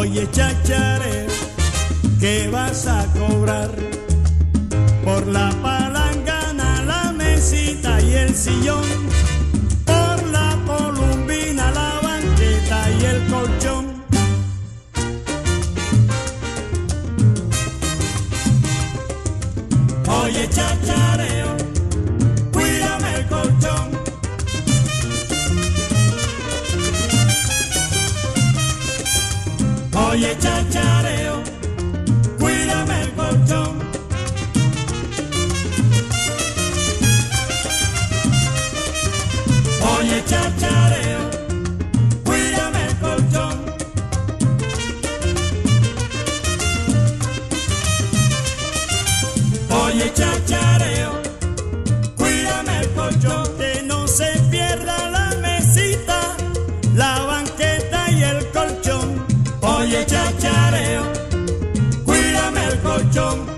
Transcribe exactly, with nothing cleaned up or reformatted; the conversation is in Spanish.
Oye, chachareo, ¿qué vas a cobrar? Por la palangana, la mesita y el sillón, por la columbina, la banqueta y el colchón. Oye, chachareo, cuídame el colchón. Oye, chachareo, cuídame el colchón. Oye, chachareo, cuídame el colchón. Oye, chachareo, cuídame el colchón. Que no se pierda la mesita, la banqueta y el colchón. Oye, chachareo, cuídame el colchón.